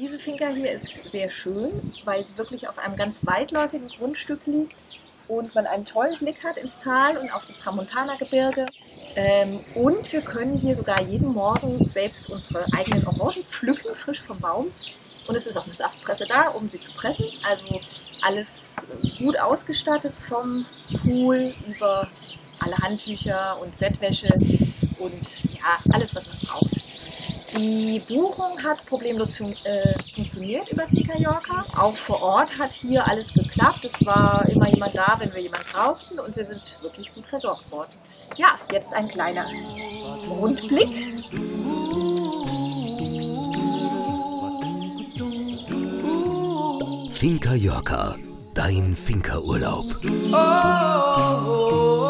Diese Finca hier ist sehr schön, weil sie wirklich auf einem ganz weitläufigen Grundstück liegt und man einen tollen Blick hat ins Tal und auf das Tramontana-Gebirge. Und wir können hier sogar jeden Morgen selbst unsere eigenen Orangen pflücken, frisch vom Baum. Und es ist auch eine Saftpresse da, um sie zu pressen. Also alles gut ausgestattet, vom Pool über alle Handtücher und Bettwäsche und ja, alles, was man braucht. Die Buchung hat problemlos funktioniert über Finca Yorca. Auch vor Ort hat hier alles geklappt. Es war immer jemand da, wenn wir jemanden brauchten, und wir sind wirklich gut versorgt worden. Ja, jetzt ein kleiner Rundblick. Finca Yorca, dein Finca-Urlaub. Oh, oh, oh.